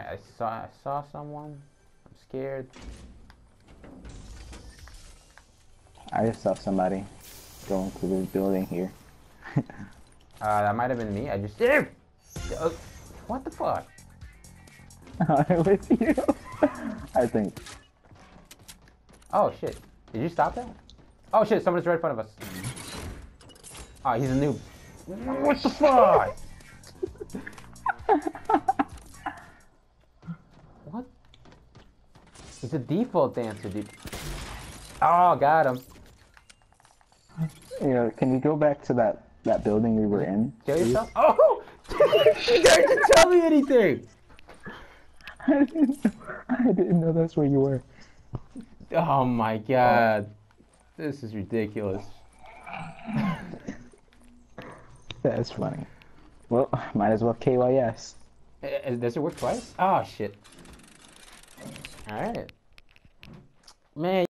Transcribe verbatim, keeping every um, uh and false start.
I saw I saw someone. I'm scared. I just saw somebody going to this building here. Uh, that might have been me. I just did. Uh, what the fuck? I'm with you. I think. Oh shit! Did you stop that? Oh shit! Someone's right in front of us. Oh, he's a noob. What the fuck? What? He's a default dancer, dude. Oh, got him. You know, can you go back to that that building we were in? Kill yourself? Oh! You didn't tell me anything! I didn't, I didn't know that's where you were. Oh my god. This is ridiculous. That's funny. Well, might as well K Y S. Uh, Does it work twice? Oh shit. Alright. Man.